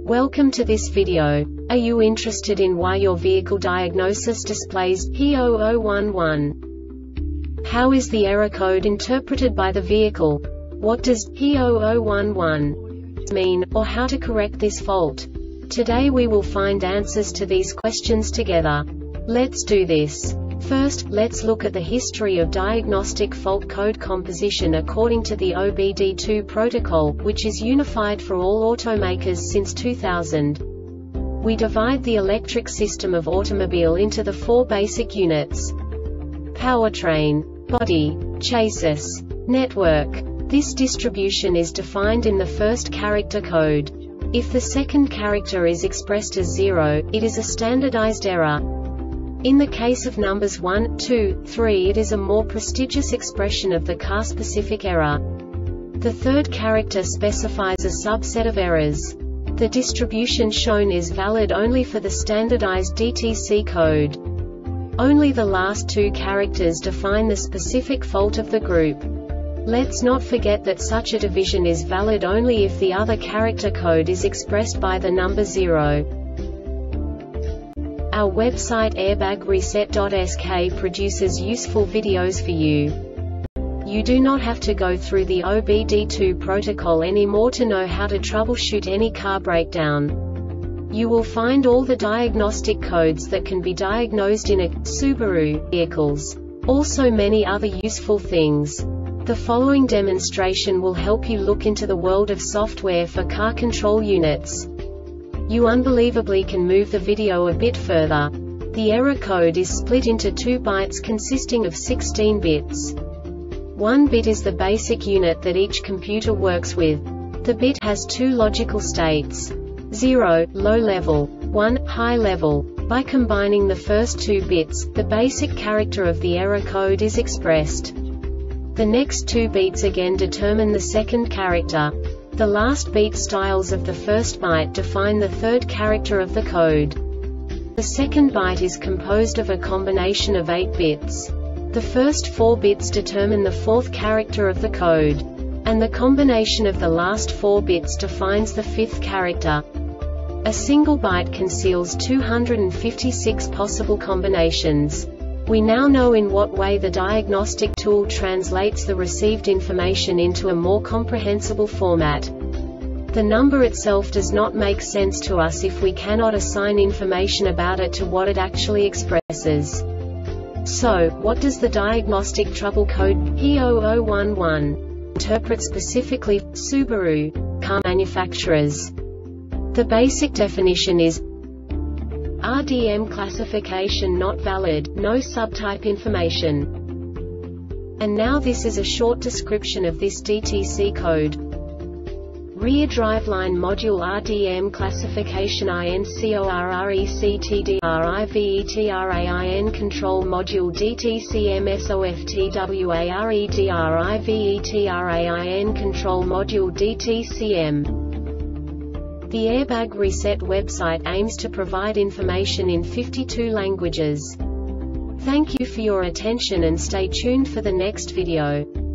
Welcome to this video. Are you interested in why your vehicle diagnosis displays P0011? How is the error code interpreted by the vehicle? What does P0011 mean, or how to correct this fault? Today we will find answers to these questions together. Let's do this. First, let's look at the history of diagnostic fault code composition according to the OBD2 protocol, which is unified for all automakers since 2000. We divide the electric system of automobile into the four basic units: powertrain, body, chassis, network. This distribution is defined in the first character code. If the second character is expressed as 0, it is a standardized error. In the case of numbers 1, 2, 3, it is a more prestigious expression of the car-specific error. The third character specifies a subset of errors. The distribution shown is valid only for the standardized DTC code. Only the last two characters define the specific fault of the group. Let's not forget that such a division is valid only if the other character code is expressed by the number 0. Our website airbagreset.sk produces useful videos for you. You do not have to go through the OBD2 protocol anymore to know how to troubleshoot any car breakdown. You will find all the diagnostic codes that can be diagnosed in a Subaru vehicles. Also many other useful things. The following demonstration will help you look into the world of software for car control units. You unbelievably can move the video a bit further. The error code is split into 2 bytes consisting of 16 bits. 1 bit is the basic unit that each computer works with. The bit has 2 logical states: 0, low level, 1, high level. By combining the first 2 bits, the basic character of the error code is expressed. The next 2 beats again determine the second character. The last beat styles of the first byte define the third character of the code. The second byte is composed of a combination of 8 bits. The first 4 bits determine the fourth character of the code. And the combination of the last 4 bits defines the fifth character. A single byte conceals 256 possible combinations. We now know in what way the diagnostic tool translates the received information into a more comprehensible format. The number itself does not make sense to us if we cannot assign information about it to what it actually expresses. So, what does the diagnostic trouble code P0011 interpret specifically for Subaru car manufacturers? The basic definition is RDM classification not valid, no subtype information. And now this is a short description of this DTC code. Rear driveline module RDM classification INCORRECTDRIVETRAIN control module DTCMSOFTWAREDRIVETRAIN control module DTCM. The Airbag Reset website aims to provide information in 52 languages. Thank you for your attention and stay tuned for the next video.